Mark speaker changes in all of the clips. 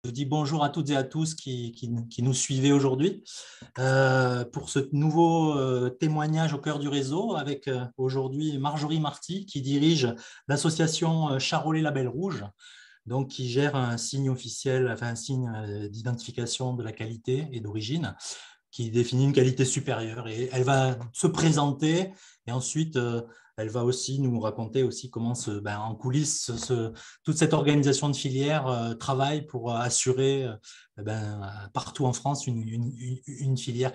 Speaker 1: Je dis bonjour à toutes et à tous qui nous suivez aujourd'hui pour ce nouveau témoignage au cœur du réseau avec aujourd'hui Marjorie Marty qui dirige l'association Charolais Label Rouge, donc qui gère un signe officiel, enfin un signe d'identification de la qualité et d'origine qui définit une qualité supérieure. Et elle va se présenter et ensuite elle va aussi nous raconter aussi comment en coulisses toute cette organisation de filière travaille pour assurer partout en France une filière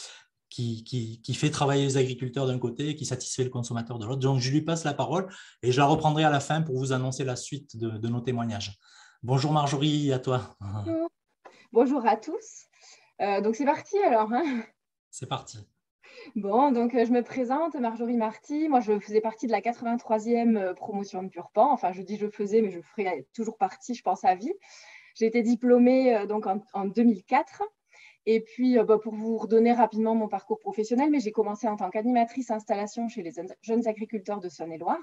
Speaker 1: qui fait travailler les agriculteurs d'un côté et qui satisfait le consommateur de l'autre. Donc, je lui passe la parole et je la reprendrai à la fin pour vous annoncer la suite de nos témoignages. Bonjour Marjorie, à toi.
Speaker 2: Bonjour, bonjour à tous. Donc, c'est parti alors.
Speaker 1: C'est parti.
Speaker 2: Bon, donc je me présente, Marjorie Marty. Moi, je faisais partie de la 83e promotion de Purpan. Enfin, je dis je faisais, mais je ferai toujours partie, je pense, à vie. J'ai été diplômée donc en 2004. Et puis, pour vous redonner rapidement mon parcours professionnel, mais j'ai commencé en tant qu'animatrice installation chez les jeunes agriculteurs de Saône-et-Loire.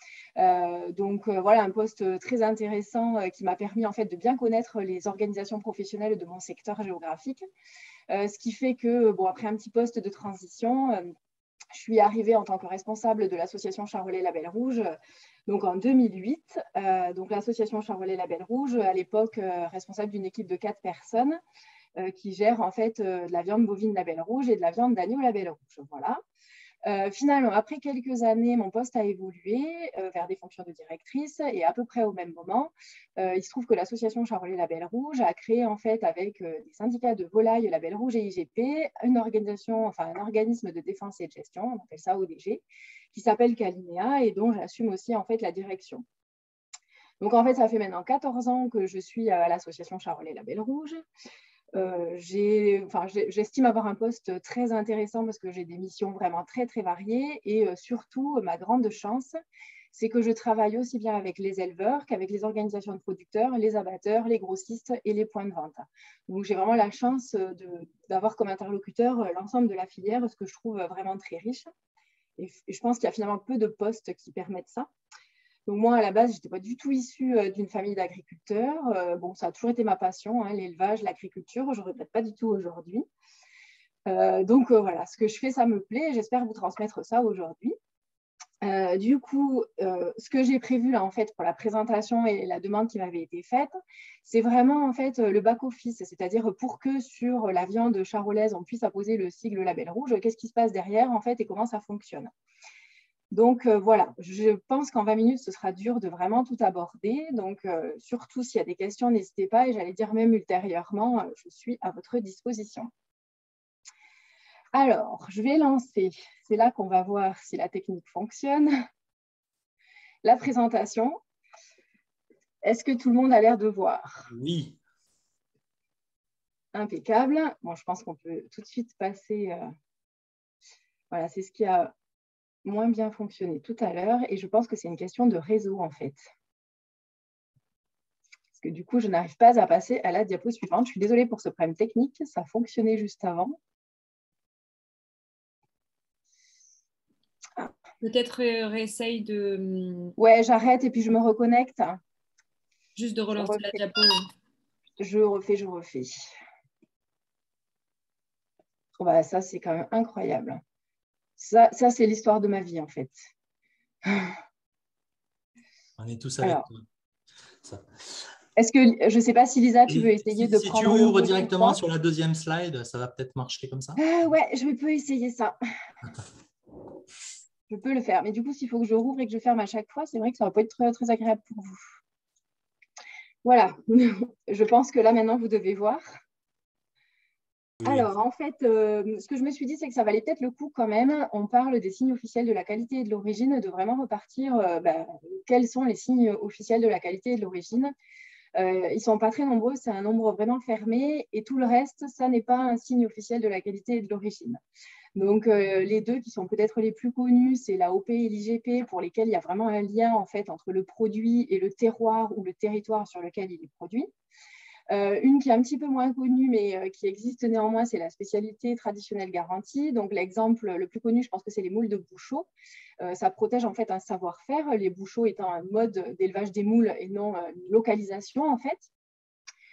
Speaker 2: Voilà, un poste très intéressant qui m'a permis en fait de bien connaître les organisations professionnelles de mon secteur géographique. Ce qui fait que, après un petit poste de transition, je suis arrivée en tant que responsable de l'association Charolais Label Rouge, donc en 2008. Donc l'association Charolais Label Rouge, à l'époque, responsable d'une équipe de 4 personnes qui gère en fait de la viande bovine Label Rouge et de la viande d'agneau Label Rouge. Voilà. Finalement, après quelques années, mon poste a évolué vers des fonctions de directrice et à peu près au même moment, il se trouve que l'association Charolais Label Rouge a créé en fait avec des syndicats de volailles Label Rouge et IGP une organisation, enfin un organisme de défense et de gestion, on appelle ça ODG, qui s'appelle Calinea et dont j'assume aussi en fait la direction. Donc en fait, ça fait maintenant 14 ans que je suis à l'association Charolais Label Rouge. J'estime avoir un poste très intéressant parce que j'ai des missions vraiment très, très variées et surtout, ma grande chance, c'est que je travaille aussi bien avec les éleveurs qu'avec les organisations de producteurs, les abatteurs, les grossistes et les points de vente. Donc, j'ai vraiment la chance d'avoir comme interlocuteur l'ensemble de la filière, ce que je trouve vraiment très riche. Et je pense qu'il y a finalement peu de postes qui permettent ça. Donc moi, à la base, je n'étais pas du tout issue d'une famille d'agriculteurs. Ça a toujours été ma passion, l'élevage, l'agriculture. Je ne regrette pas du tout aujourd'hui. Voilà, ce que je fais, ça me plaît. J'espère vous transmettre ça aujourd'hui. Ce que j'ai prévu là, en fait, pour la présentation et la demande qui m'avait été faite, c'est vraiment en fait le back-office, c'est-à-dire pour que sur la viande charolaise, on puisse apposer le sigle Label Rouge, qu'est-ce qui se passe derrière en fait et comment ça fonctionne. Donc, voilà, je pense qu'en 20 minutes, ce sera dur de vraiment tout aborder. Donc, surtout s'il y a des questions, n'hésitez pas. Et j'allais dire même ultérieurement, je suis à votre disposition. Alors, je vais lancer. C'est là qu'on va voir si la technique fonctionne. La présentation. Est-ce que tout le monde a l'air de voir?
Speaker 1: Oui.
Speaker 2: Impeccable. Bon, je pense qu'on peut tout de suite passer. Voilà, c'est ce qui a moins bien fonctionné tout à l'heure et je pense que c'est une question de réseau en fait. Parce que du coup, je n'arrive pas à passer à la diapo suivante. Je suis désolée pour ce problème technique, ça fonctionnait juste avant.
Speaker 3: Peut-être réessaye de...
Speaker 2: Ouais, j'arrête et puis je me reconnecte.
Speaker 3: Juste de relancer la diapo.
Speaker 2: Je refais. Oh bah, ça, c'est quand même incroyable. Ça c'est l'histoire de ma vie en fait.
Speaker 1: On est tous avec toi.
Speaker 2: Est-ce que, je ne sais pas si Lisa, tu veux essayer de prendre...
Speaker 1: Si tu ouvres directement sur la deuxième slide, ça va peut-être marcher comme ça.
Speaker 2: Ouais, je peux essayer ça. Je peux le faire. Mais du coup, s'il faut que je rouvre et que je ferme à chaque fois, c'est vrai que ça ne va pas être très, très agréable pour vous. Voilà. Je pense que là, maintenant, vous devez voir. Oui. Alors, en fait, ce que je me suis dit, c'est que ça valait peut-être le coup quand même. On parle des signes officiels de la qualité et de l'origine, de vraiment repartir quels sont les signes officiels de la qualité et de l'origine. Ils ne sont pas très nombreux, c'est un nombre vraiment fermé et tout le reste, ça n'est pas un signe officiel de la qualité et de l'origine. Donc, les deux qui sont peut-être les plus connus, c'est l'AOP et l'IGP pour lesquels il y a vraiment un lien en fait, entre le produit et le terroir ou le territoire sur lequel il est produit. Une qui est un petit peu moins connue, mais qui existe néanmoins, c'est la spécialité traditionnelle garantie. Donc, l'exemple le plus connu, je pense que c'est les moules de Bouchot. Ça protège en fait un savoir-faire, les Bouchots étant un mode d'élevage des moules et non une localisation en fait.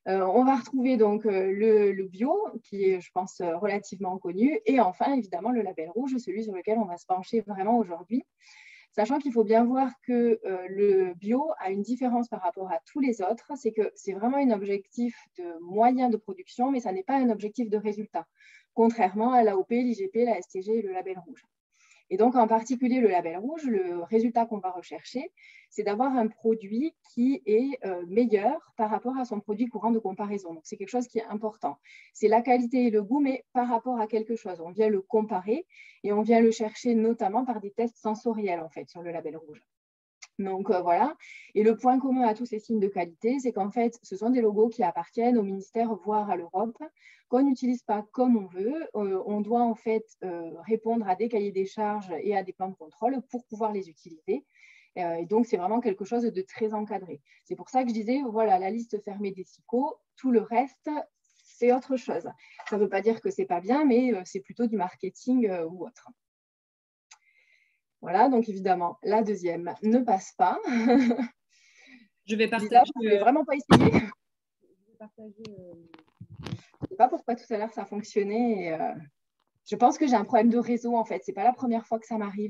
Speaker 2: On va retrouver donc le bio, qui est, je pense, relativement connu. Et enfin, évidemment, le label rouge, celui sur lequel on va se pencher vraiment aujourd'hui. Sachant qu'il faut bien voir que le bio a une différence par rapport à tous les autres, c'est que c'est vraiment un objectif de moyen de production, mais ça n'est pas un objectif de résultat, contrairement à l'AOP, l'IGP, la STG et le label rouge. Et donc, en particulier, le label rouge, le résultat qu'on va rechercher, c'est d'avoir un produit qui est meilleur par rapport à son produit courant de comparaison. Donc, c'est quelque chose qui est important. C'est la qualité et le goût, mais par rapport à quelque chose. On vient le comparer et on vient le chercher notamment par des tests sensoriels, en fait, sur le label rouge. Donc voilà, et le point commun à tous ces signes de qualité, c'est qu'en fait, ce sont des logos qui appartiennent au ministère, voire à l'Europe, qu'on n'utilise pas comme on veut. On doit en fait répondre à des cahiers des charges et à des plans de contrôle pour pouvoir les utiliser. Et donc, c'est vraiment quelque chose de très encadré. C'est pour ça que je disais, voilà, la liste fermée des SICO, tout le reste, c'est autre chose. Ça ne veut pas dire que ce n'est pas bien, mais c'est plutôt du marketing ou autre. Voilà, donc évidemment, la deuxième ne passe pas.
Speaker 3: Je vais partager.
Speaker 2: Lisa, je ne vais vraiment pas essayer. Je vais partager. Je ne sais pas pourquoi tout à l'heure ça fonctionnait. Et, je pense que j'ai un problème de réseau en fait. Ce n'est pas la première fois que ça m'arrive.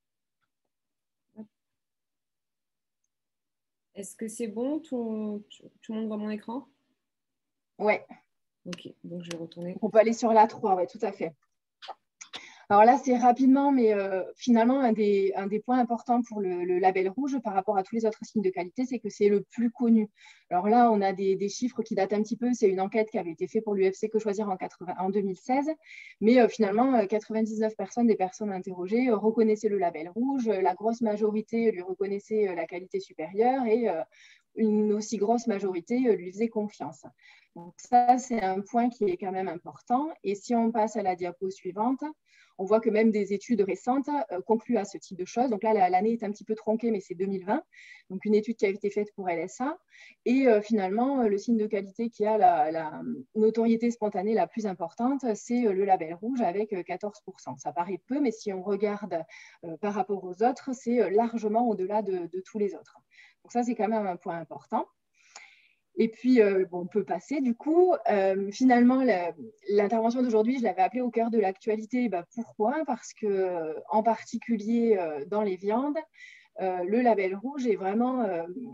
Speaker 3: Est-ce que c'est bon? Tout le monde voit mon écran?
Speaker 2: Ouais.
Speaker 3: Ok, donc je vais retourner.
Speaker 2: On peut aller sur la 3, oui, tout à fait. Alors là, c'est rapidement, mais finalement, un des points importants pour le label rouge par rapport à tous les autres signes de qualité, c'est que c'est le plus connu. Alors là, on a des chiffres qui datent un petit peu. C'est une enquête qui avait été faite pour l'UFC Que Choisir en 2016. Mais finalement, 99% des personnes interrogées reconnaissaient le label rouge. La grosse majorité lui reconnaissait la qualité supérieure et une aussi grosse majorité lui faisait confiance. Donc ça, c'est un point qui est quand même important. Et si on passe à la diapo suivante, on voit que même des études récentes concluent à ce type de choses. Donc là, l'année est un petit peu tronquée, mais c'est 2020. Donc une étude qui a été faite pour LSA. Et finalement, le signe de qualité qui a la notoriété spontanée la plus importante, c'est le label rouge avec 14%. Ça paraît peu, mais si on regarde par rapport aux autres, c'est largement au-delà de tous les autres. Donc ça, c'est quand même un point important. Et puis, on peut passer du coup. Finalement, l'intervention d'aujourd'hui, je l'avais appelée au cœur de l'actualité. Pourquoi? Parce que, en particulier dans les viandes, le label rouge est vraiment,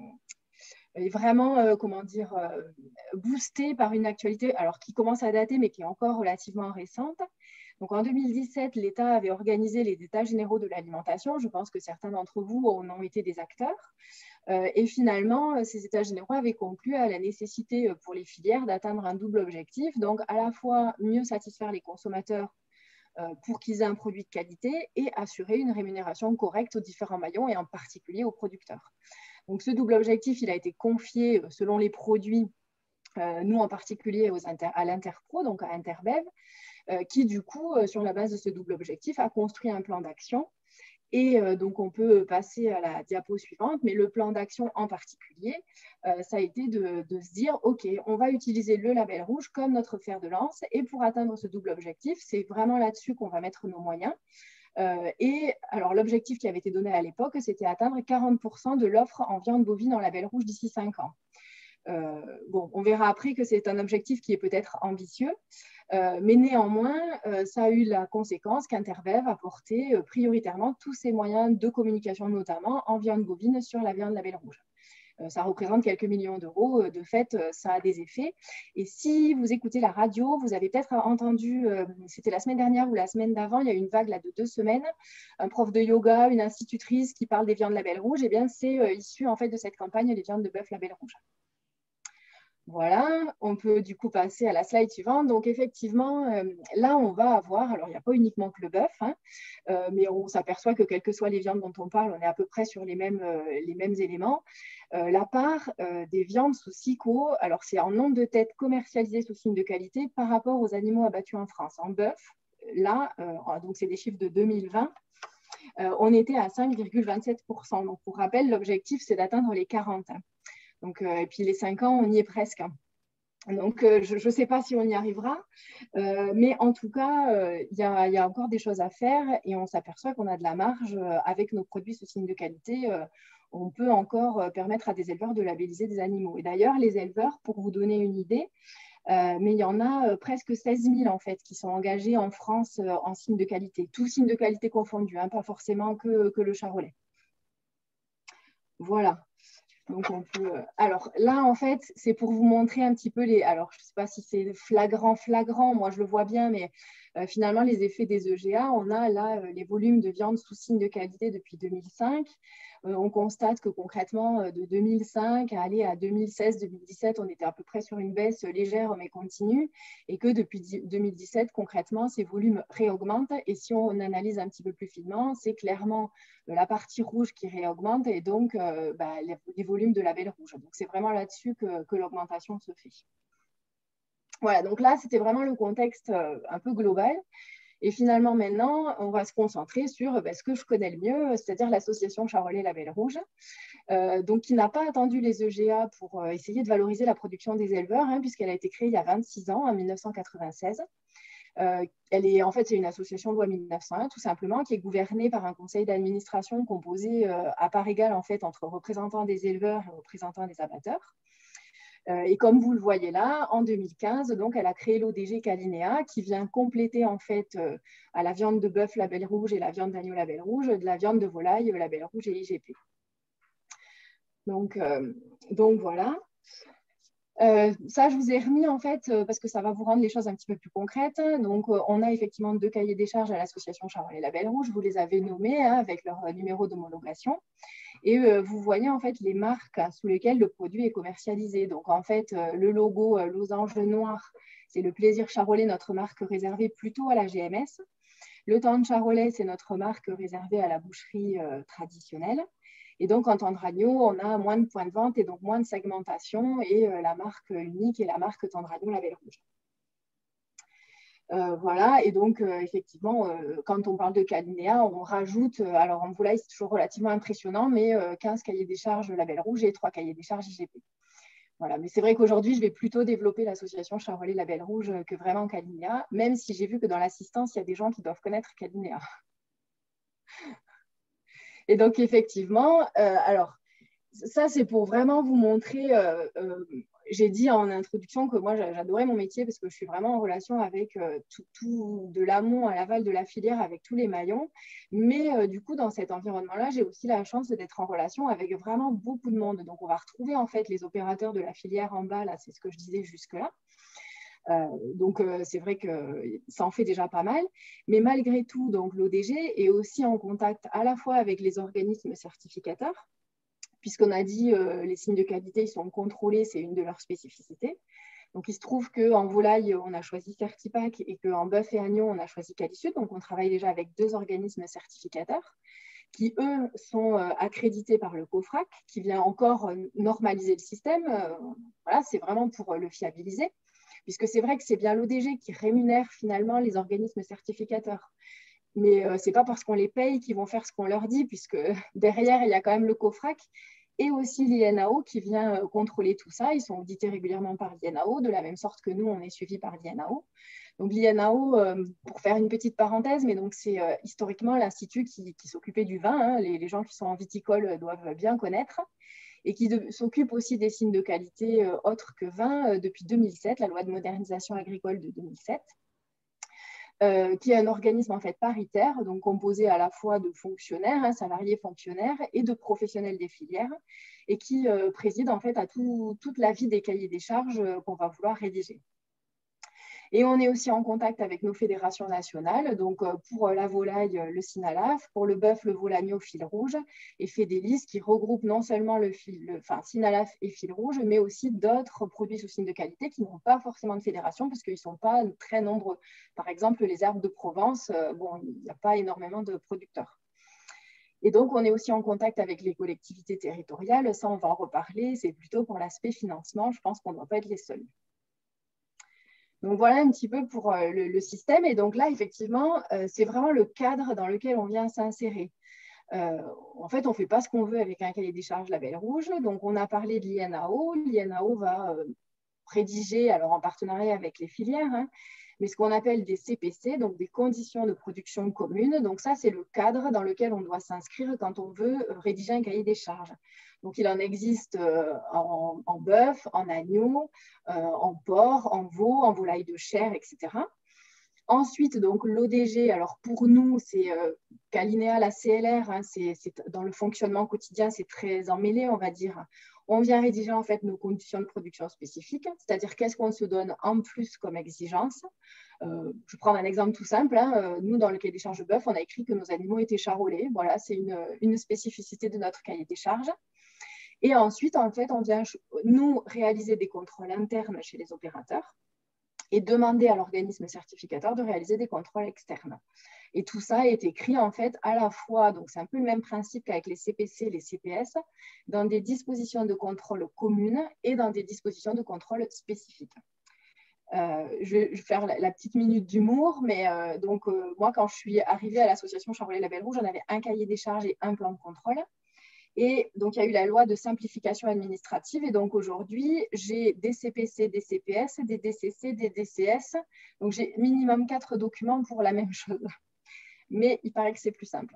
Speaker 2: comment dire, boosté par une actualité alors, qui commence à dater, mais qui est encore relativement récente. Donc, en 2017, l'État avait organisé les États généraux de l'alimentation. Je pense que certains d'entre vous en ont été des acteurs. Et finalement, ces États généraux avaient conclu à la nécessité pour les filières d'atteindre un double objectif, donc à la fois mieux satisfaire les consommateurs pour qu'ils aient un produit de qualité et assurer une rémunération correcte aux différents maillons et en particulier aux producteurs. Donc ce double objectif, il a été confié selon les produits, nous en particulier à l'Interpro, donc à Interbev, qui du coup, sur la base de ce double objectif, a construit un plan d'action. Et donc, on peut passer à la diapo suivante, mais le plan d'action en particulier, ça a été de se dire, OK, on va utiliser le label rouge comme notre fer de lance, et pour atteindre ce double objectif, c'est vraiment là-dessus qu'on va mettre nos moyens. Et alors, l'objectif qui avait été donné à l'époque, c'était atteindre 40% de l'offre en viande bovine en label rouge d'ici 5 ans. Bon, on verra après que c'est un objectif qui est peut-être ambitieux, mais néanmoins, ça a eu la conséquence qu'Interbev a porté prioritairement tous ses moyens de communication, notamment en viande bovine sur la viande label rouge. Ça représente quelques millions d'euros. De fait, ça a des effets. Et si vous écoutez la radio, vous avez peut-être entendu, c'était la semaine dernière ou la semaine d'avant, il y a eu une vague là, de 2 semaines, un prof de yoga, une institutrice qui parle des viandes label rouge. Eh bien, c'est issu en fait de cette campagne des viandes de bœuf label rouge. Voilà, on peut du coup passer à la slide suivante. Donc effectivement, là on va avoir, alors il n'y a pas uniquement que le bœuf, hein, mais on s'aperçoit que quelles que soient les viandes dont on parle, on est à peu près sur les mêmes éléments. La part des viandes sous SICO, alors c'est en nombre de têtes commercialisées sous signe de qualité par rapport aux animaux abattus en France. En bœuf, là, donc c'est des chiffres de 2020, on était à 5,27%. Donc pour rappel, l'objectif c'est d'atteindre les 40%. Donc, et puis les 5 ans, on y est presque. Donc, je ne sais pas si on y arrivera, mais en tout cas, il y a encore des choses à faire et on s'aperçoit qu'on a de la marge avec nos produits sous signe de qualité. On peut encore permettre à des éleveurs de labelliser des animaux. Et d'ailleurs, les éleveurs, pour vous donner une idée, mais il y en a presque 16 000 en fait qui sont engagés en France en signe de qualité, tous signes de qualité confondus, hein, pas forcément que le charolais. Voilà. Donc on peut. Alors là, en fait, c'est pour vous montrer un petit peu les. Alors, je ne sais pas si c'est flagrant, moi je le vois bien, mais finalement, les effets des EGA, on a là les volumes de viande sous signe de qualité depuis 2005. On constate que concrètement, de 2005 à aller à 2016-2017, on était à peu près sur une baisse légère mais continue, et que depuis 2017, concrètement, ces volumes réaugmentent. Et si on analyse un petit peu plus finement, c'est clairement la partie rouge qui réaugmente et donc les volumes de label rouge. Donc, c'est vraiment là-dessus que l'augmentation se fait. Voilà, donc là, c'était vraiment le contexte un peu global. Et finalement, maintenant, on va se concentrer sur ce que je connais le mieux, c'est-à-dire l'association Charolais Label Rouge, donc qui n'a pas attendu les EGA pour essayer de valoriser la production des éleveurs, hein, puisqu'elle a été créée il y a 26 ans, en 1996. En fait, c'est une association de loi 1901, tout simplement, qui est gouvernée par un conseil d'administration composé à part égale, en fait, entre représentants des éleveurs et représentants des abatteurs. Et comme vous le voyez là, en 2015, donc, elle a créé l'ODG Calinea qui vient compléter en fait à la viande de bœuf label rouge et la viande d'agneau label rouge de la viande de volaille label rouge et IGP. Donc voilà. Ça, je vous ai remis en fait parce que ça va vous rendre les choses un petit peu plus concrètes. Donc, on a effectivement 2 cahiers des charges à l'association Charolais Label Rouge. Vous les avez nommés hein, avec leur numéro d'homologation. Et vous voyez en fait les marques sous lesquelles le produit est commercialisé. Donc en fait, le logo losange noir, c'est le plaisir charolais, notre marque réservée plutôt à la GMS. Le temps charolais, c'est notre marque réservée à la boucherie traditionnelle. Et donc en tendre agneau, on a moins de points de vente et donc moins de segmentation. Et la marque unique est la marque tendre agneau label rouge. Voilà, et donc effectivement, quand on parle de Calinea, on rajoute, alors en volaille, c'est toujours relativement impressionnant, mais 15 cahiers des charges label rouge et 3 cahiers des charges IGP. Voilà, mais c'est vrai qu'aujourd'hui, je vais plutôt développer l'association Charolais Label Rouge que vraiment Calinea, même si j'ai vu que dans l'assistance, il y a des gens qui doivent connaître Calinea. Et donc effectivement, alors ça, c'est pour vraiment vous montrer. J'ai dit en introduction que moi, j'adorais mon métier parce que je suis vraiment en relation avec tout de l'amont à l'aval de la filière, avec tous les maillons. Mais du coup, dans cet environnement-là, j'ai aussi la chance d'être en relation avec vraiment beaucoup de monde. Donc, on va retrouver en fait les opérateurs de la filière en bas. Là, c'est ce que je disais jusque-là. Donc, c'est vrai que ça en fait déjà pas mal. Mais malgré tout, donc l'ODG est aussi en contact à la fois avec les organismes certificateurs, puisqu'on a dit les signes de qualité, ils sont contrôlés, c'est une de leurs spécificités. Donc, il se trouve qu'en volaille, on a choisi Certipac et qu'en bœuf et agneau, on a choisi Qualisud. Donc, on travaille déjà avec 2 organismes certificateurs qui, eux, sont accrédités par le COFRAC, qui vient encore normaliser le système. Voilà, c'est vraiment pour le fiabiliser, puisque c'est vrai que c'est bien l'ODG qui rémunère finalement les organismes certificateurs. Mais ce n'est pas parce qu'on les paye qu'ils vont faire ce qu'on leur dit, puisque derrière, il y a quand même le COFRAC et aussi l'INAO qui vient contrôler tout ça. Ils sont audités régulièrement par l'INAO, de la même sorte que nous, on est suivis par l'INAO. Donc l'INAO, pour faire une petite parenthèse, mais donc c'est historiquement l'institut qui s'occupait du vin. Hein, les gens qui sont en viticole doivent bien connaître, et qui s'occupe aussi des signes de qualité autres que vin depuis 2007, la loi de modernisation agricole de 2007. Qui est un organisme en fait paritaire, donc composé à la fois de fonctionnaires, hein, salariés fonctionnaires, et de professionnels des filières, et qui préside en fait à toute la vie des cahiers des charges qu'on va vouloir rédiger. Et on est aussi en contact avec nos fédérations nationales, donc pour la volaille, le Sinalaf, pour le bœuf, le volagneau, fil rouge, et Fédélis, qui regroupe non seulement Sinalaf et fil rouge, mais aussi d'autres produits sous signe de qualité qui n'ont pas forcément de fédération, parce qu'ils ne sont pas très nombreux. Par exemple, les herbes de Provence, bon, il n'y a pas énormément de producteurs. Et donc, on est aussi en contact avec les collectivités territoriales, ça on va en reparler, c'est plutôt pour l'aspect financement, je pense qu'on ne doit pas être les seuls. Donc, voilà un petit peu pour le système. Et donc là, effectivement, c'est vraiment le cadre dans lequel on vient s'insérer. En fait, on ne fait pas ce qu'on veut avec un cahier des charges label rouge. Donc, on a parlé de l'INAO. L'INAO va rédiger, alors en partenariat avec les filières, hein, mais ce qu'on appelle des CPC, donc des conditions de production communes. Donc ça, c'est le cadre dans lequel on doit s'inscrire quand on veut rédiger un cahier des charges. Donc il en existe en bœuf, en agneau, en porc, en veau, en volaille de chair, etc. Ensuite, donc l'ODG, alors pour nous, c'est qu'alinéa la CLR, hein, c'est dans le fonctionnement quotidien, c'est très emmêlé, on va dire. On vient rédiger en fait nos conditions de production spécifiques, c'est-à-dire qu'est-ce qu'on se donne en plus comme exigence. Je prends un exemple tout simple. Hein. Nous, dans le cahier des charges bœuf, on a écrit que nos animaux étaient charolais. Voilà, c'est une spécificité de notre cahier des charges. Et ensuite, en fait, on vient nous réaliser des contrôles internes chez les opérateurs et demander à l'organisme certificateur de réaliser des contrôles externes. Et tout ça est écrit en fait à la fois, donc c'est un peu le même principe qu'avec les CPC et les CPS, dans des dispositions de contrôle communes et dans des dispositions de contrôle spécifiques. Je vais faire la petite minute d'humour, mais moi, quand je suis arrivée à l'association Charolais Label Rouge, j'en avais un cahier des charges et un plan de contrôle. Et donc, il y a eu la loi de simplification administrative. Et donc, aujourd'hui, j'ai des CPC, des CPS, des DCC, des DCS. Donc, j'ai minimum 4 documents pour la même chose. Mais il paraît que c'est plus simple.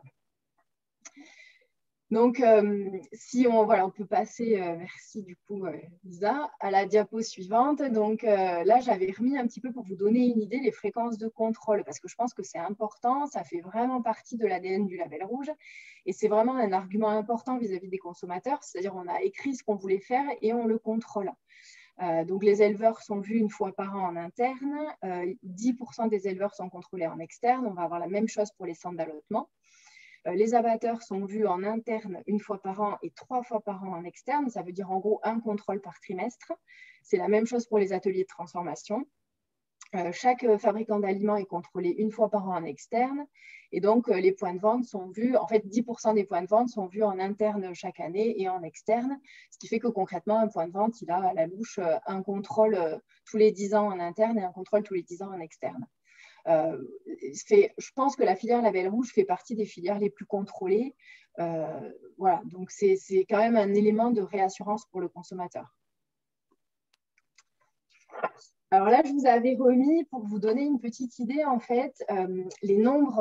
Speaker 2: Donc, si on peut passer, merci du coup, Lisa, à la diapo suivante. Donc, là, j'avais remis un petit peu pour vous donner une idée les fréquences de contrôle, parce que je pense que c'est important, ça fait vraiment partie de l'ADN du label rouge, et c'est vraiment un argument important vis-à-vis des consommateurs, c'est-à-dire on a écrit ce qu'on voulait faire et on le contrôle. Donc, les éleveurs sont vus une fois par an en interne, 10% des éleveurs sont contrôlés en externe, on va avoir la même chose pour les centres d'allottement. Les abatteurs sont vus en interne une fois par an et 3 fois par an en externe. Ça veut dire en gros un contrôle par trimestre. C'est la même chose pour les ateliers de transformation. Chaque fabricant d'aliments est contrôlé une fois par an en externe. Et donc, les points de vente sont vus, en fait, 10% des points de vente sont vus en interne chaque année et en externe. Ce qui fait que concrètement, un point de vente, il a à la louche un contrôle tous les 10 ans en interne et un contrôle tous les 10 ans en externe. Je pense que la filière label rouge fait partie des filières les plus contrôlées. Voilà, donc c'est quand même un élément de réassurance pour le consommateur. Alors là, je vous avais remis, pour vous donner une petite idée, en fait, les nombres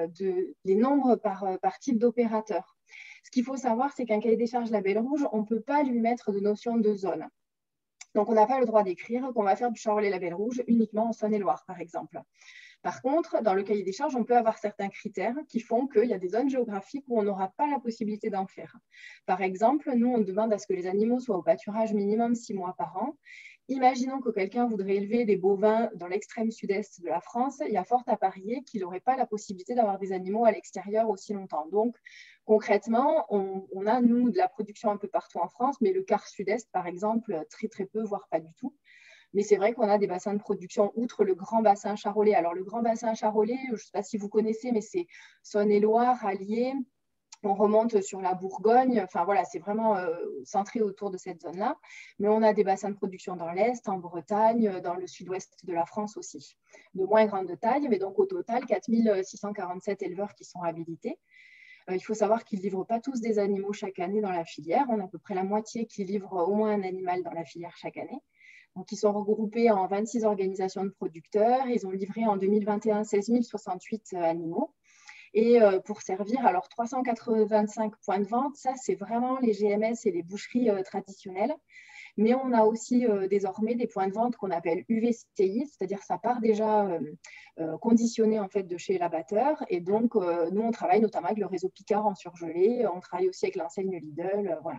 Speaker 2: par type d'opérateur. Ce qu'il faut savoir, c'est qu'un cahier des charges label rouge, on ne peut pas lui mettre de notion de zone. Donc, on n'a pas le droit d'écrire qu'on va faire du Charolais label rouge uniquement en Saône-et-Loire, par exemple. Par contre, dans le cahier des charges, on peut avoir certains critères qui font qu'il y a des zones géographiques où on n'aura pas la possibilité d'en faire. Par exemple, nous, on demande à ce que les animaux soient au pâturage minimum 6 mois par an. Imaginons que quelqu'un voudrait élever des bovins dans l'extrême sud-est de la France, il y a fort à parier qu'il n'aurait pas la possibilité d'avoir des animaux à l'extérieur aussi longtemps. Donc, concrètement, on a, nous, de la production un peu partout en France, mais le quart sud-est, par exemple, très, très peu, voire pas du tout. Mais c'est vrai qu'on a des bassins de production outre le grand bassin charolais. Alors, le grand bassin charolais, je ne sais pas si vous connaissez, mais c'est Saône-et-Loire, Allier. On remonte sur la Bourgogne. Enfin, voilà, c'est vraiment centré autour de cette zone-là. Mais on a des bassins de production dans l'Est, en Bretagne, dans le sud-ouest de la France aussi. De moins grande taille, mais donc au total, 4647 éleveurs qui sont habilités. Il faut savoir qu'ils ne livrent pas tous des animaux chaque année dans la filière. On a à peu près la moitié qui livrent au moins un animal dans la filière chaque année. Donc, ils sont regroupés en 26 organisations de producteurs. Ils ont livré en 2021 16 068 animaux. Et pour servir, alors 385 points de vente, ça c'est vraiment les GMS et les boucheries traditionnelles. Mais on a aussi désormais des points de vente qu'on appelle UVCI, c'est-à-dire ça part déjà conditionné en fait de chez l'abatteur. Et donc, nous, on travaille notamment avec le réseau Picard en surgelé. On travaille aussi avec l'enseigne Lidl, voilà.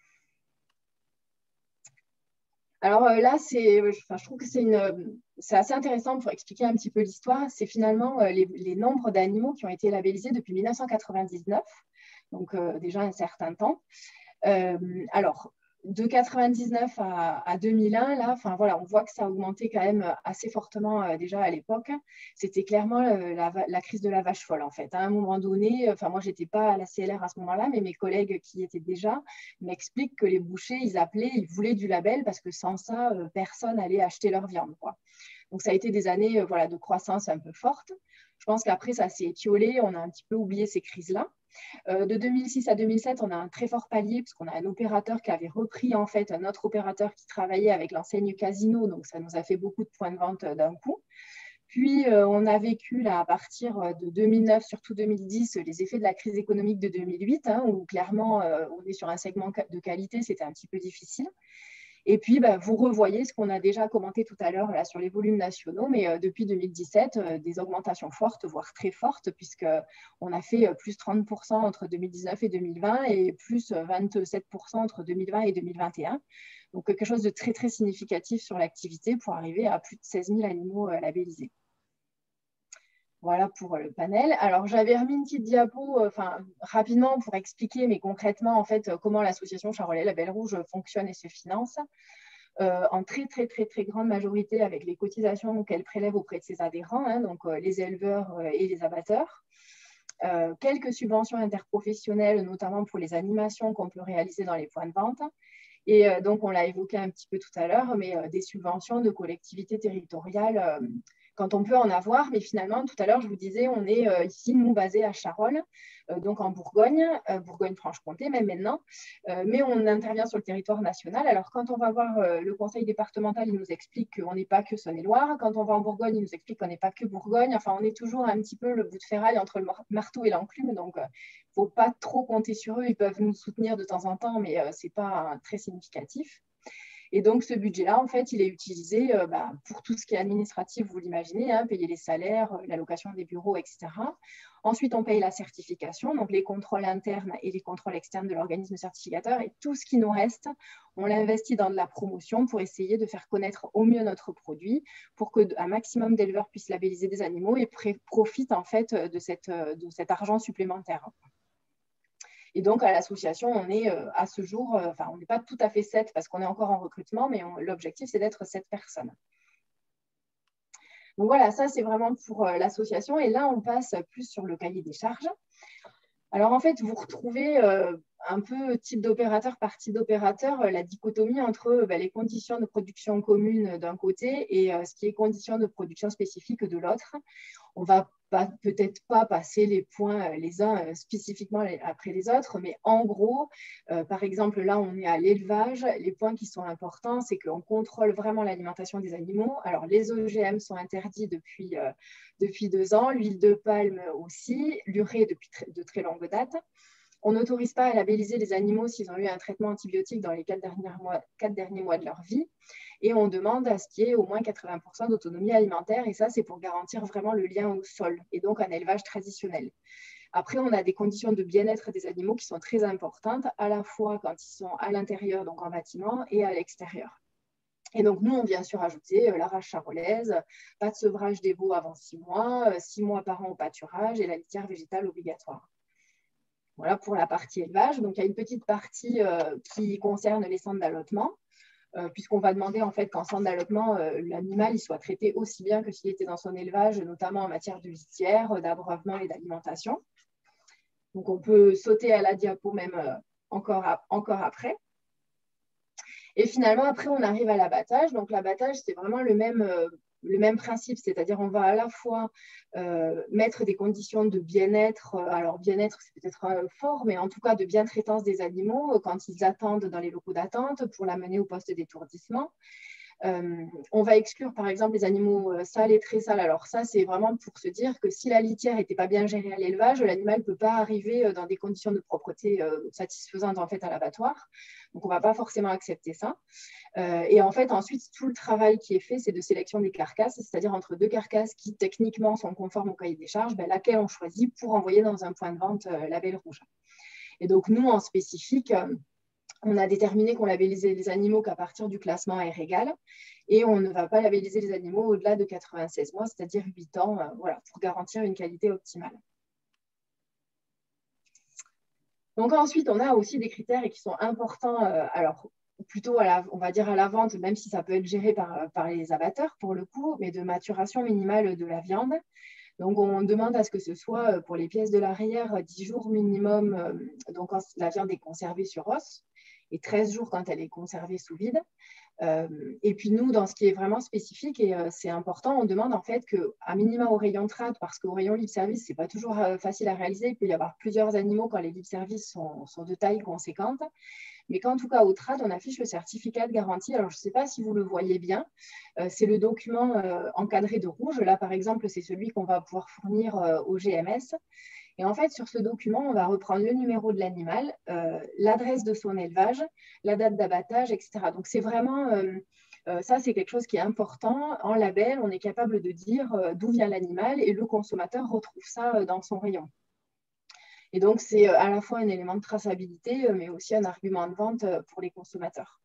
Speaker 2: Alors là, je trouve que c'est assez intéressant pour expliquer un petit peu l'histoire. C'est finalement les nombres d'animaux qui ont été labellisés depuis 1999, donc déjà un certain temps. Alors, de 1999 à 2001, là, enfin, voilà, on voit que ça a augmenté quand même assez fortement déjà à l'époque. C'était clairement la crise de la vache folle, en fait. À un moment donné, enfin, moi, je n'étais pas à la CLR à ce moment-là, mais mes collègues qui y étaient déjà m'expliquent que les bouchers, ils voulaient du label parce que sans ça, personne n'allait acheter leur viande, quoi. Donc, ça a été des années voilà, de croissance un peu forte. Je pense qu'après, ça s'est étiolé, on a un petit peu oublié ces crises-là. De 2006 à 2007, on a un très fort palier parce qu'on a un opérateur qui avait repris en fait un autre opérateur qui travaillait avec l'enseigne Casino, donc ça nous a fait beaucoup de points de vente d'un coup. Puis, on a vécu là, à partir de 2009, surtout 2010, les effets de la crise économique de 2008, hein, où clairement, on est sur un segment de qualité, c'était un petit peu difficile. Et puis, vous revoyez ce qu'on a déjà commenté tout à l'heure là, sur les volumes nationaux, mais depuis 2017, des augmentations fortes, voire très fortes, puisqu'on a fait plus 30% entre 2019 et 2020 et plus 27% entre 2020 et 2021. Donc, quelque chose de très, très significatif sur l'activité pour arriver à plus de 16 000 animaux labellisés. Voilà pour le panel. Alors, j'avais remis une petite diapo rapidement pour expliquer, mais concrètement, en fait, comment l'association Charolais Label Rouge fonctionne et se finance. En très, très, très, très grande majorité avec les cotisations qu'elle prélève auprès de ses adhérents, hein, donc les éleveurs et les abatteurs. Quelques subventions interprofessionnelles, notamment pour les animations qu'on peut réaliser dans les points de vente. Et donc, on l'a évoqué un petit peu tout à l'heure, mais des subventions de collectivités territoriales quand on peut en avoir. Mais finalement, tout à l'heure, je vous disais, on est ici, nous, basés à Charolles, donc en Bourgogne, Bourgogne-Franche-Comté même maintenant, mais on intervient sur le territoire national. Alors, quand on va voir le conseil départemental, il nous explique qu'on n'est pas que Saône-et-Loire. Quand on va en Bourgogne, il nous explique qu'on n'est pas que Bourgogne. Enfin, on est toujours un petit peu le bout de ferraille entre le marteau et l'enclume, donc il ne faut pas trop compter sur eux. Ils peuvent nous soutenir de temps en temps, mais ce n'est pas très significatif. Et donc, ce budget-là, en fait, il est utilisé pour tout ce qui est administratif, vous l'imaginez, hein, payer les salaires, l'allocation des bureaux, etc. Ensuite, on paye la certification, donc les contrôles internes et les contrôles externes de l'organisme certificateur. Et tout ce qui nous reste, on l'investit dans de la promotion pour essayer de faire connaître au mieux notre produit, pour qu'un maximum d'éleveurs puissent labelliser des animaux et profitent en fait de cet argent supplémentaire. Et donc, à l'association, on est à ce jour, on n'est pas tout à fait 7 parce qu'on est encore en recrutement, mais l'objectif, c'est d'être 7 personnes. Donc voilà, ça, c'est vraiment pour l'association. Et là, on passe plus sur le cahier des charges. Alors, en fait, vous retrouvez un peu type d'opérateur par type d'opérateur la dichotomie entre les conditions de production communes d'un côté et ce qui est conditions de production spécifiques de l'autre. On ne va peut-être pas passer les points les uns spécifiquement après les autres, mais en gros, par exemple, là, on est à l'élevage. Les points qui sont importants, c'est qu'on contrôle vraiment l'alimentation des animaux. Alors, les OGM sont interdits depuis 2 ans, l'huile de palme aussi, l'urée depuis de très longue date. On n'autorise pas à labelliser les animaux s'ils ont eu un traitement antibiotique dans les 4 derniers mois de leur vie. Et on demande à ce qu'il y ait au moins 80% d'autonomie alimentaire. Et ça, c'est pour garantir vraiment le lien au sol et donc un élevage traditionnel. Après, on a des conditions de bien-être des animaux qui sont très importantes, à la fois quand ils sont à l'intérieur, donc en bâtiment, et à l'extérieur. Et donc, nous, on vient surajouter la race charolaise, pas de sevrage des veaux avant 6 mois, 6 mois par an au pâturage et la litière végétale obligatoire. Voilà pour la partie élevage. Donc, il y a une petite partie qui concerne les centres d'allottement, puisqu'on va demander en fait qu'en centre d'allottement, l'animal soit traité aussi bien que s'il était dans son élevage, notamment en matière de litière, d'abreuvement et d'alimentation. Donc, on peut sauter à la diapo même encore après. Et finalement, après, on arrive à l'abattage. Donc, l'abattage, c'est vraiment le même principe, c'est-à-dire on va à la fois mettre des conditions de bien-être, alors bien-être c'est peut-être fort, mais en tout cas de bien-traitance des animaux quand ils attendent dans les locaux d'attente pour l'amener au poste d'étourdissement. On va exclure par exemple les animaux sales et très sales. Alors ça, c'est vraiment pour se dire que si la litière n'était pas bien gérée à l'élevage, l'animal ne peut pas arriver dans des conditions de propreté satisfaisantes en fait à l'abattoir. Donc on ne va pas forcément accepter ça. Et en fait, ensuite, tout le travail qui est fait, c'est de sélection des carcasses, c'est-à-dire entre 2 carcasses qui techniquement sont conformes au cahier des charges, laquelle on choisit pour envoyer dans un point de vente label rouge. Et donc nous, en spécifique, on a déterminé qu'on labellisait les animaux qu'à partir du classement R égale et on ne va pas labelliser les animaux au-delà de 96 mois, c'est-à-dire 8 ans, voilà, pour garantir une qualité optimale. Donc ensuite, on a aussi des critères qui sont importants, alors plutôt on va dire à la vente, même si ça peut être géré par les abatteurs pour le coup, mais de maturation minimale de la viande. Donc, on demande à ce que ce soit pour les pièces de l'arrière 10 jours minimum, donc quand la viande est conservée sur os, et 13 jours quand elle est conservée sous vide. Et puis nous, dans ce qui est vraiment spécifique, et c'est important, on demande en fait qu'à minima au rayon trad, parce qu'au rayon libre-service, ce n'est pas toujours facile à réaliser, il peut y avoir plusieurs animaux quand les libres-services sont de taille conséquente, mais qu'en tout cas au trad, on affiche le certificat de garantie. Alors je ne sais pas si vous le voyez bien, c'est le document encadré de rouge. Là par exemple, c'est celui qu'on va pouvoir fournir au GMS. Et en fait, sur ce document, on va reprendre le numéro de l'animal, l'adresse de son élevage, la date d'abattage, etc. Donc, c'est vraiment, ça, c'est quelque chose qui est important. En label, on est capable de dire d'où vient l'animal et le consommateur retrouve ça dans son rayon. Et donc, c'est à la fois un élément de traçabilité, mais aussi un argument de vente pour les consommateurs.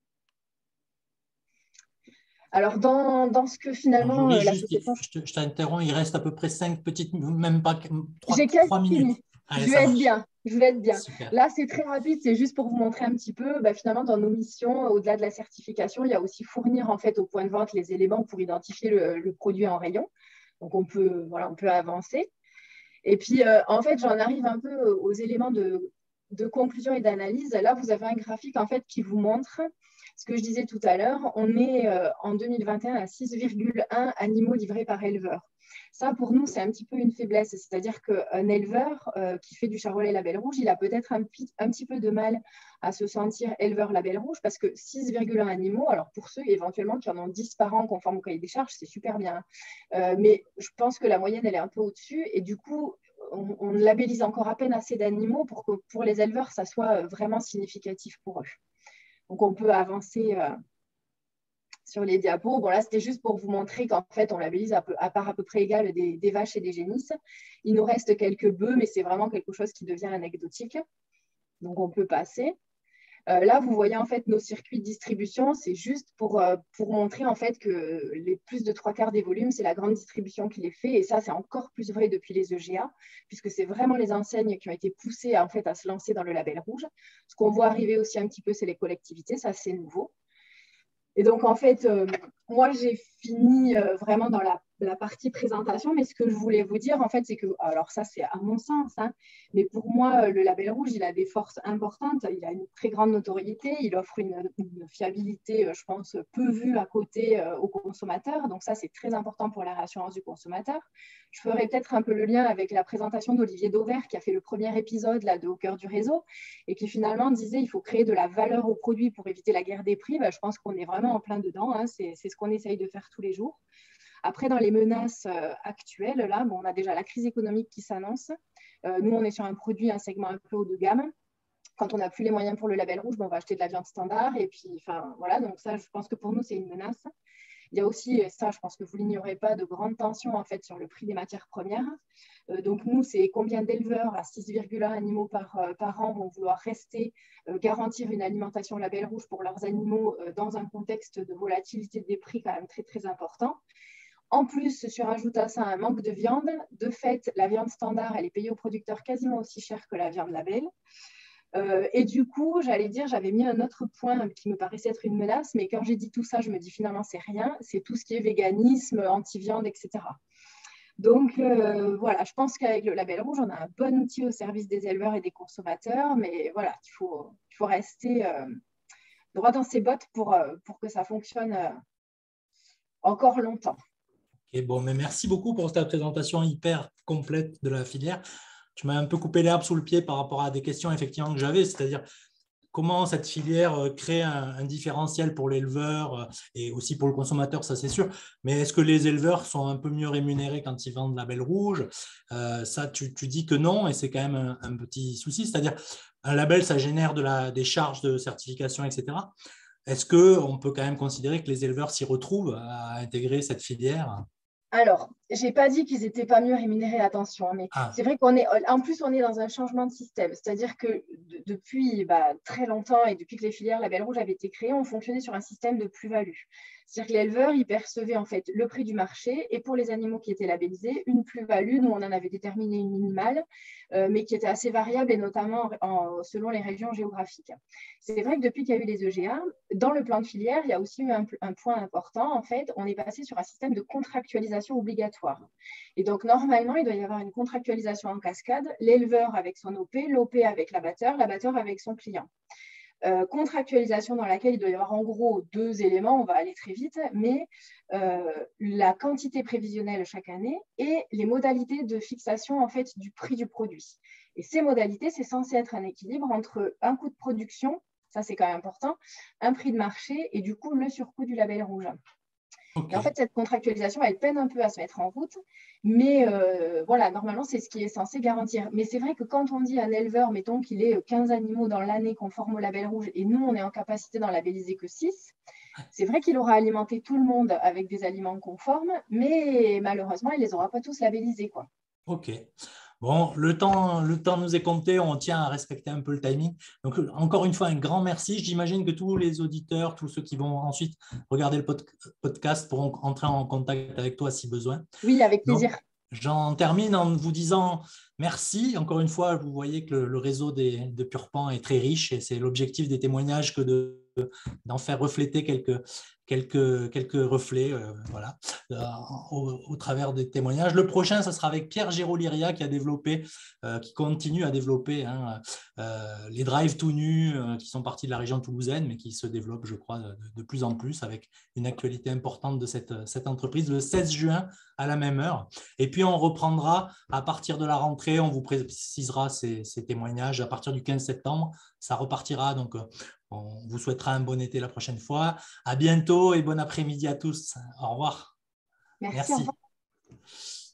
Speaker 2: Alors, dans ce que finalement
Speaker 1: Marjorie,
Speaker 2: l'association…
Speaker 1: je t'interromps, il reste à peu près 5 petites, même pas
Speaker 2: J'ai
Speaker 1: 3 minutes.
Speaker 2: fini.
Speaker 1: Allez,
Speaker 2: Je
Speaker 1: ça
Speaker 2: vais être
Speaker 1: marche.
Speaker 2: bien. Je vais être bien.
Speaker 1: Super.
Speaker 2: Là, c'est très rapide. C'est juste pour vous montrer un petit peu, finalement, dans nos missions, au-delà de la certification, il y a aussi fournir en fait au point de vente les éléments pour identifier le produit en rayon. Donc, on peut avancer. Et puis, en fait, j'en arrive un peu aux éléments de conclusion et d'analyse. Là, vous avez un graphique en fait qui vous montre ce que je disais tout à l'heure. On est en 2021 à 6,1 animaux livrés par éleveur. Ça, pour nous, c'est un petit peu une faiblesse. C'est-à-dire qu'un éleveur qui fait du Charolais Label Rouge, il a peut-être un petit peu de mal à se sentir éleveur Label Rouge parce que 6,1 animaux, alors pour ceux éventuellement qui en ont 10 par an conforme au cahier des charges, c'est super bien. Mais je pense que la moyenne, elle est un peu au-dessus. Et du coup, on labellise encore à peine assez d'animaux pour que pour les éleveurs, ça soit vraiment significatif pour eux. Donc, on peut avancer sur les diapos. Bon, là, c'était juste pour vous montrer qu'en fait, on labellise à part à peu près égale des vaches et des génisses. Il nous reste quelques bœufs, mais c'est vraiment quelque chose qui devient anecdotique. Donc, on peut passer. Là, vous voyez en fait nos circuits de distribution. C'est juste pour montrer en fait que les plus de 3/4 des volumes, c'est la grande distribution qui les fait. Et ça, c'est encore plus vrai depuis les EGA, puisque c'est vraiment les enseignes qui ont été poussées en fait, à se lancer dans le label rouge. Ce qu'on voit arriver aussi un petit peu, c'est les collectivités. Ça, c'est nouveau. Et donc, en fait, moi, j'ai fini vraiment dans la partie présentation, mais ce que je voulais vous dire, en fait, c'est que, alors ça, c'est à mon sens, hein, mais pour moi, le label rouge, il a des forces importantes, il a une très grande notoriété, il offre une fiabilité, je pense, peu vue à côté aux consommateurs, donc ça, c'est très important pour la réassurance du consommateur. Je ferai peut-être un peu le lien avec la présentation d'Olivier Dauvert, qui a fait le premier épisode là, de Au cœur du réseau, et qui finalement disait qu'il faut créer de la valeur au produit pour éviter la guerre des prix. Je pense qu'on est vraiment en plein dedans, hein. C'est ce qu'on essaye de faire tous les jours. Après, dans les menaces actuelles, là, on a déjà la crise économique qui s'annonce. Nous, on est sur un produit, un segment un peu haut de gamme. Quand on n'a plus les moyens pour le label rouge, on va acheter de la viande standard. Et puis, voilà, donc ça, je pense que pour nous, c'est une menace. Il y a aussi, ça, je pense que vous ne l'ignorez pas, de grandes tensions en fait, sur le prix des matières premières. Donc, nous, c'est combien d'éleveurs à 6,1 animaux par an vont vouloir rester, garantir une alimentation label rouge pour leurs animaux dans un contexte de volatilité des prix quand même très, très important. En plus, se surajoute à ça un manque de viande. De fait, la viande standard, elle est payée aux producteurs quasiment aussi cher que la viande label. Et du coup, j'allais dire, j'avais mis un autre point qui me paraissait être une menace, mais quand j'ai dit tout ça, je me dis finalement, c'est rien, c'est tout ce qui est véganisme, anti-viande, etc. Donc, voilà, je pense qu'avec le label rouge, on a un bon outil au service des éleveurs et des consommateurs, mais voilà, il faut rester droit dans ses bottes pour que ça fonctionne encore longtemps.
Speaker 1: Okay, bon, mais merci beaucoup pour cette présentation hyper complète de la filière. Tu m'as un peu coupé l'herbe sous le pied par rapport à des questions effectivement que j'avais, c'est-à-dire comment cette filière crée un différentiel pour l'éleveur et aussi pour le consommateur, ça c'est sûr. Mais est-ce que les éleveurs sont un peu mieux rémunérés quand ils vendent label rouge? Ça, tu dis que non, et c'est quand même un petit souci. C'est-à-dire, un label, ça génère des charges de certification, etc. Est-ce qu'on peut quand même considérer que les éleveurs s'y retrouvent à intégrer cette filière?
Speaker 2: Alors, je n'ai pas dit qu'ils n'étaient pas mieux rémunérés, attention, mais c'est vrai qu'on est, en plus, on est dans un changement de système. C'est-à-dire que depuis très longtemps et depuis que les filières label rouge avaient été créées, on fonctionnait sur un système de plus-value. C'est-à-dire que l'éleveur, il percevait en fait le prix du marché et pour les animaux qui étaient labellisés, une plus-value. Nous, on en avait déterminé une minimale, mais qui était assez variable et notamment selon les régions géographiques. C'est vrai que depuis qu'il y a eu les EGA, dans le plan de filière, il y a aussi eu un point important. En fait, on est passé sur un système de contractualisation obligatoire. Et donc, normalement, il doit y avoir une contractualisation en cascade, l'éleveur avec son OP, l'OP avec l'abatteur avec son client. Contractualisation dans laquelle il doit y avoir en gros 2 éléments, on va aller très vite, mais la quantité prévisionnelle chaque année et les modalités de fixation en fait du prix du produit. Et ces modalités, c'est censé être un équilibre entre un coût de production, ça c'est quand même important, un prix de marché et du coup le surcoût du label rouge.
Speaker 1: Ok.
Speaker 2: Et en fait, cette contractualisation, elle peine un peu à se mettre en route, mais voilà, normalement, c'est ce qui est censé garantir. Mais c'est vrai que quand on dit à un éleveur, mettons qu'il ait 15 animaux dans l'année conformes au label rouge, et nous, on est en capacité d'en labelliser que 6, c'est vrai qu'il aura alimenté tout le monde avec des aliments conformes, mais malheureusement, il ne les aura pas tous labellisés, quoi.
Speaker 1: Ok. Bon, le temps nous est compté, on tient à respecter un peu le timing. Donc, encore une fois, un grand merci. J'imagine que tous les auditeurs, tous ceux qui vont ensuite regarder le podcast pourront entrer en contact avec toi si besoin.
Speaker 2: Oui, avec
Speaker 1: Donc,
Speaker 2: plaisir.
Speaker 1: j'en termine en vous disant merci. Encore une fois, vous voyez que le réseau de Purpan est très riche et c'est l'objectif des témoignages que d'en faire refléter quelques reflets voilà, au travers des témoignages. Le prochain, ce sera avec Pierre Géroliria qui continue à développer les drives tout nus qui sont partis de la région toulousaine, mais qui se développent, je crois, de plus en plus avec une actualité importante de cette entreprise le 16 juin à la même heure. Et puis, on reprendra à partir de la rentrée, on vous précisera ces témoignages à partir du 15 septembre. Ça repartira, donc on vous souhaitera un bon été la prochaine fois. À bientôt et bon après-midi à tous. Au revoir.
Speaker 2: Merci, au
Speaker 1: Merci.
Speaker 2: revoir.